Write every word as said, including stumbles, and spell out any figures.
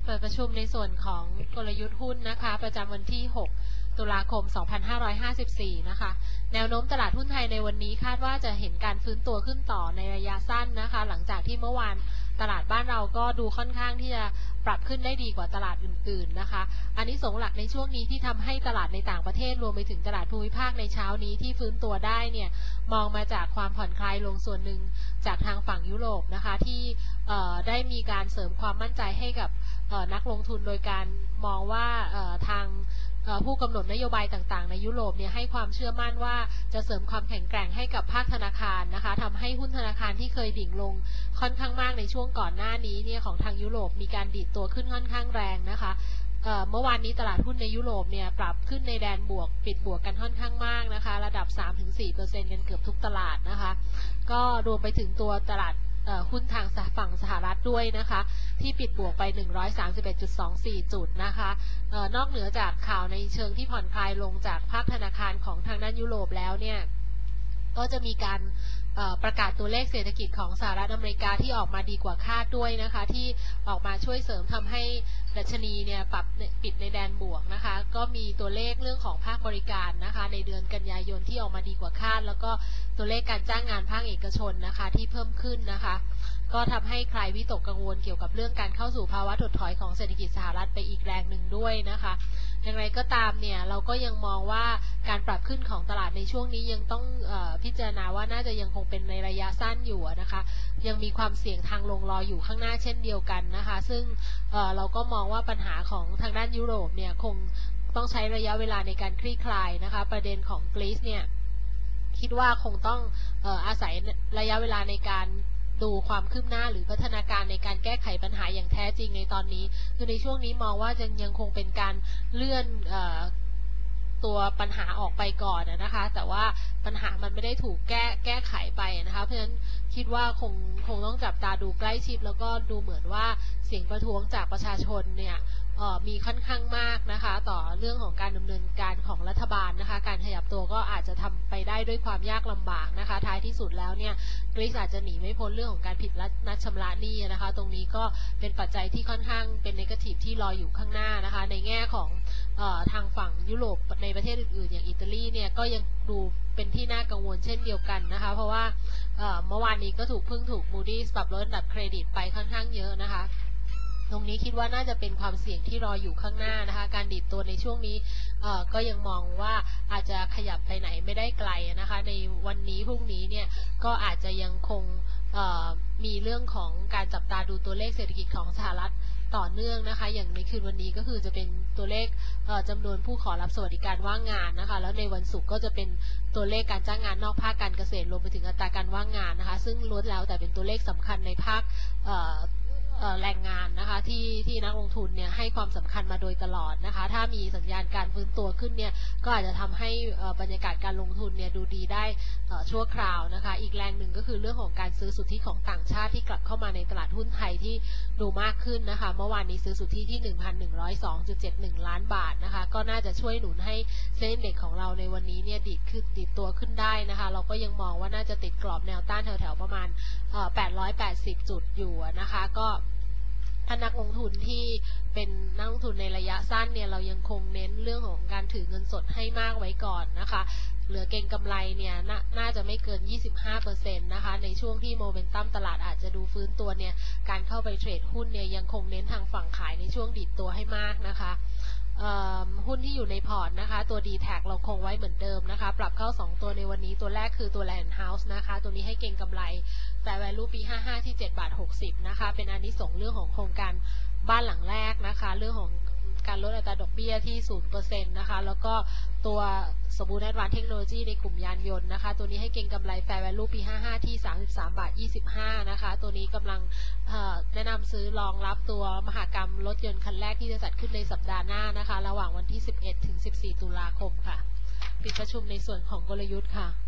เปิดประชุมในส่วนของกลยุทธ์หุ้นนะคะประจำวันที่หกตุลาคมสองพันห้าร้อยห้าสิบสี่นะคะแนวโน้มตลาดหุ้นไทยในวันนี้คาดว่าจะเห็นการฟื้นตัวขึ้นต่อในระยะสั้นนะคะหลังจากที่เมื่อวานตลาดบ้านเราก็ดูค่อนข้างที่จะปรับขึ้นได้ดีกว่าตลาดอื่นๆนะคะอันนี้สงหลักในช่วงนี้ที่ทำให้ตลาดในต่างประเทศรวมไปถึงตลาดภูมิภาคในเช้านี้ที่ฟื้นตัวได้เนี่ยมองมาจากความผ่อนคลายลงส่วนหนึ่งจากทางฝั่งยุโรปนะคะที่ได้มีการเสริมความมั่นใจให้กับนักลงทุนโดยการมองว่าทางผู้กำหนดนโยบายต่างๆในยุโรปเนี่ยให้ความเชื่อมั่นว่าจะเสริมความแข็งแกร่งให้กับภาคธนาคารนะคะทำให้หุ้นธนาคารที่เคยดิ่งลงค่อนข้างมากในช่วงก่อนหน้านี้เนี่ยของทางยุโรปมีการดีดตัวขึ้นค่อนข้างแรงนะคะเอ่อเมื่อวานนี้ตลาดหุ้นในยุโรปเนี่ยปรับขึ้นในแดนบวกปิดบวกกันค่อนข้างมากนะคะระดับ สามถึงสี่เปอร์เซ็นต์ กันเกือบทุกตลาดนะคะก็รวมไปถึงตัวตลาดหุ้นทางฝั่งสหรัฐด้วยนะคะที่ปิดบวกไป หนึ่งร้อยสามสิบเอ็ดจุดสองสี่ จุดนะคะเอ่อนอกเหนือจากข่าวในเชิงที่ผ่อนคลายลงจากภาคธนาคารของทางด้านยุโรปแล้วเนี่ยก็จะมีการประกาศตัวเลขเศรษฐกิจของสหรัฐอเมริกาที่ออกมาดีกว่าคาดด้วยนะคะที่ออกมาช่วยเสริมทำให้ดัชนีเนี่ยปรับปิดในแดนบวกนะคะก็มีตัวเลขเรื่องของภาคบริการนะคะในเดือนกันยายนที่ออกมาดีกว่าคาดแล้วก็ตัวเลขการจ้างงานภาคเอกชนนะคะที่เพิ่มขึ้นนะคะก็ทำให้ใครวิตกกังวลเกี่ยวกับเรื่องการเข้าสู่ภาวะถดถอยของเศรษฐกิจสหรัฐไปอีกแรงหนึ่งด้วยนะคะอย่างไรก็ตามเนี่ยเราก็ยังมองว่าการปรับขึ้นของตลาดในช่วงนี้ยังต้องเอ่อพิจารณาว่าน่าจะยังคงเป็นในระยะสั้นอยู่นะคะยังมีความเสี่ยงทางลงรออยู่ข้างหน้าเช่นเดียวกันนะคะซึ่งเอ่อเราก็มองว่าปัญหาของทางด้านยุโรปเนี่ยคงต้องใช้ระยะเวลาในการคลี่คลายนะคะประเด็นของกรีซเนี่ยคิดว่าคงต้องเอ่ออาศัยระยะเวลาในการดูความคืบหน้าหรือพัฒนาการในการแก้ไขปัญหาอย่างแท้จริงในตอนนี้คือในช่วงนี้มองว่ายังยังคงเป็นการเลื่อนเอ่อตัวปัญหาออกไปก่อนนะคะแต่ว่าปัญหามันไม่ได้ถูกแก้แก้ไขไปนะคะเพราะฉะนั้นคิดว่าคงคงต้องจับตาดูใกล้ชิดแล้วก็ดูเหมือนว่าเสียงประท้วงจากประชาชนเนี่ยมีค่อนข้างมากนะคะต่อเรื่องของการดำเนินการของรัฐบาลนะคะการขยับตัวก็อาจจะทำไปได้ด้วยความยากลำบากนะคะท้ายที่สุดแล้วเนี่ยกรีซอาจจะหนีไม่พ้นเรื่องของการผิดนัดชำระหนี้นะคะตรงนี้ก็เป็นปัจจัยที่ค่อนข้างเป็นเนกาทีฟที่รออยู่ข้างหน้านะคะในแง่ของเอ่อทางฝั่งยุโรปในประเทศอื่นๆอย่างอิตาลีเนี่ยก็ยังดูเป็นที่น่ากังวลเช่นเดียวกันนะคะเพราะว่าเอ่อเมื่อวานนี้ก็ถูกเพิ่งถูก Moody's ปรับลดระดับเครดิตไปค่อนข้างเยอะนะคะตรงนี้คิดว่าน่าจะเป็นความเสี่ยงที่รออยู่ข้างหน้านะคะการดีดตัวในช่วงนี้เอ่อก็ยังมองว่าอาจจะขยับไปไหนไม่ได้ไกลนะคะในวันนี้พรุ่งนี้เนี่ยก็อาจจะยังคงเอ่อมีเรื่องของการจับตาดูตัวเลขเศรษฐกิจของสหรัฐต่อเนื่องนะคะอย่างในคืนวันนี้ก็คือจะเป็นตัวเลขจำนวนผู้ขอรับสวัสดิการว่างงานนะคะแล้วในวันศุกร์ก็จะเป็นตัวเลขการจ้างงานนอกภาคการเกษตรรวมไปถึงอัตราการว่างงานนะคะซึ่งล้วนแล้วแต่เป็นตัวเลขสำคัญในภาคแรงงานนะคะที่ที่นักลงทุนเนี่ยให้ความสำคัญมาโดยตลอดนะคะถ้ามีสัญญาณการฟื้นตัวขึ้นเนี่ยก็อาจจะทำให้บรรยากาศการลงทุนเนี่ยดูดีได้ชั่วคราวนะคะอีกแรงหนึ่งก็คือเรื่องของการซื้อสุทธิของต่างชาติที่กลับเข้ามาในตลาดหุ้นไทยที่ดูมากขึ้นนะคะเมื่อวานนี้ซื้อสุทธิที่ หนึ่งพันหนึ่งร้อยสองจุดเจ็ดหนึ่ง ล้านบาทนะคะก็น่าจะช่วยหนุนให้เซ็นเด็กของเราในวันนี้เนี่ยดีดขึ้นดีดตัวขึ้นได้นะคะเราก็ยังมองว่าน่าจะติดกรอบแนวต้านแถวๆประมาณแปดร้อยแปดสิบจุดอยู่นะคะก็ถ้านักลงทุนที่เป็นนักลงทุนในระยะสั้นเนี่ยเรายังคงเน้นเรื่องของการถือเงินสดให้มากไว้ก่อนนะคะเหลือเก็งกำไรเนี่ยนน่าจะไม่เกิน ยี่สิบห้าเปอร์เซ็นต์ นะคะในช่วงที่โมเมนตัมตลาดอาจจะดูฟื้นตัวเนี่ยการเข้าไปเทรดหุ้นเนี่ยยังคงเน้นทางฝั่งขายในช่วงดิดตัวให้มากนะคะหุ้นที่อยู่ในพอร์ตนะคะตัว ดี แท็ก เราคงไว้เหมือนเดิมนะคะปรับเข้าสองตัวในวันนี้ตัวแรกคือตัว Land House นะคะตัวนี้ให้เก็งกำไรแต่ value ปีห้าสิบห้าที่เจ็ดบาทหกสิบนะคะเป็นอานิสงส์เรื่องของโครงการบ้านหลังแรกนะคะเรื่องของการลดอัตราดอกเบี้ยที่ ศูนย์เปอร์เซ็นต์ นะคะแล้วก็ตัวสมบูรณ์แอดวานซ์เทคโนโลยีในกลุ่มยานยนต์นะคะตัวนี้ให้เก็งกำไร Fair Value ปีห้าสิบห้าที่สามสิบสามบาทยี่สิบห้านะคะตัวนี้กำลังแนะนำซื้อรองรับตัวมหกรรมรถยนต์คันแรกที่จะจัดขึ้นในสัปดาห์หน้านะคะระหว่างวันที่สิบเอ็ดถึงสิบสี่ตุลาคมค่ะปิดประชุมในส่วนของกลยุทธ์ค่ะ